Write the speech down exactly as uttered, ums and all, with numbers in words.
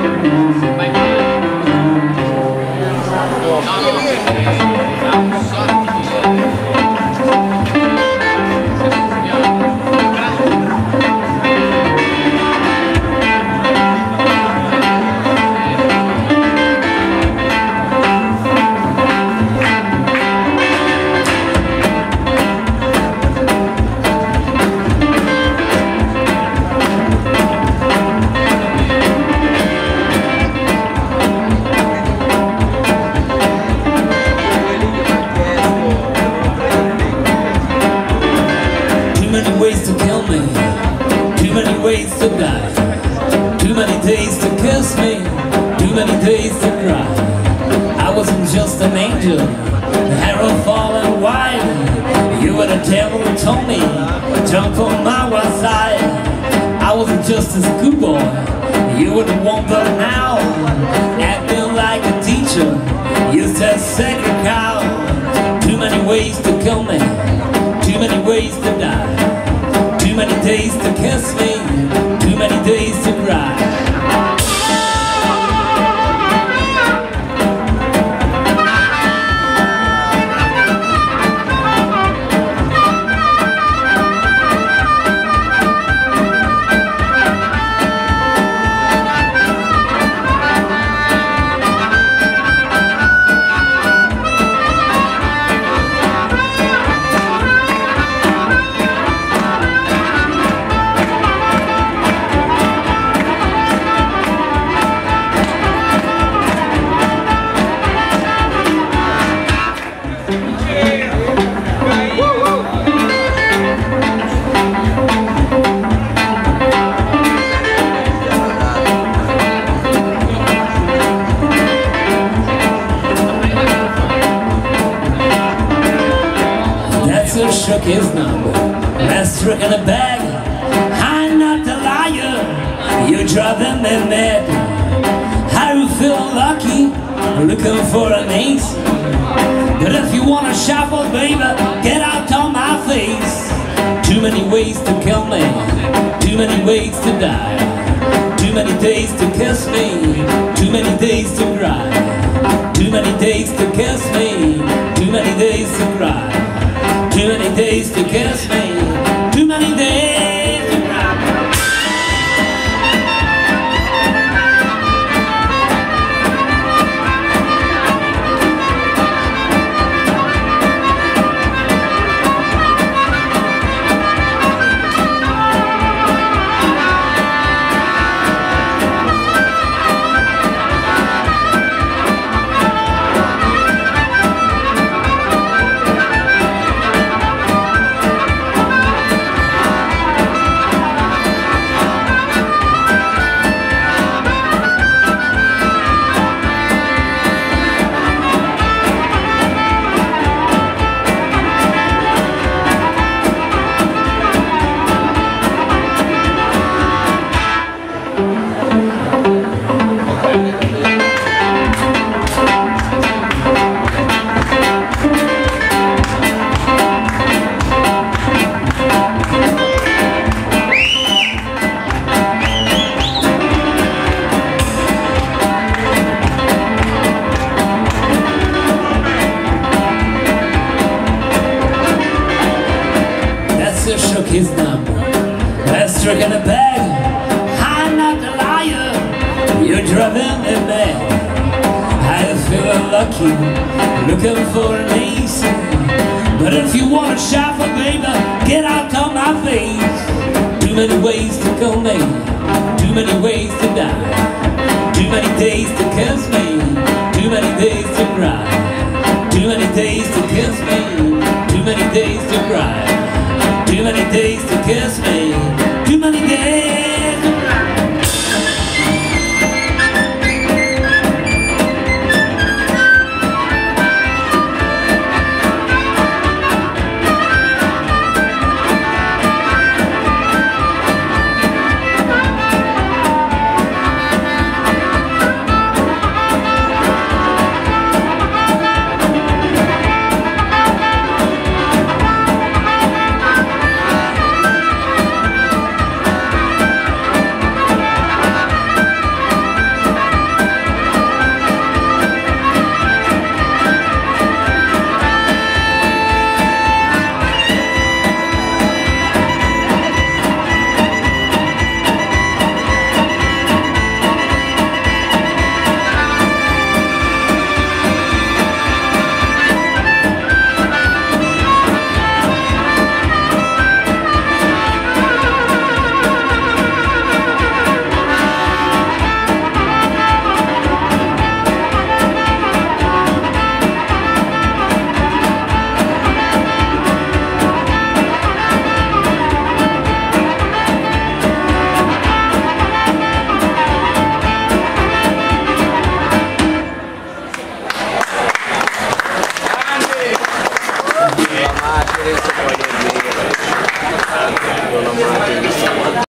ways to die, too many days to kiss me, too many days to cry. I wasn't just an angel, the arrow falling wide. You were the devil who told me, jump on my right side. I wasn't just a schoolboy, you were the one, but now acting like a teacher, you said sacred cow. Too many ways to kill me, too many ways to die, too many days to kiss me, too many days to cry. Shook his number, last trick in a bag. I'm not the liar, you're driving me mad. I feel lucky, looking for an ace. But if you wanna shuffle, baby, get out on my face. Too many ways to kill me, too many ways to die, too many days to kiss me, too many days to cry, too many days to kiss me, too many days to cry, too many days to kiss me, too many days to cry. Shook his number, last trick in a bag. I'm not the liar, you're driving me mad. I feel lucky, looking for an ace. But if you want to shuffle, baby, get out on my face. Too many ways to kill me, too many ways to die, too many days to kiss me, too many days to cry, too many days to kiss me, too many days to cry, too many days to kiss me.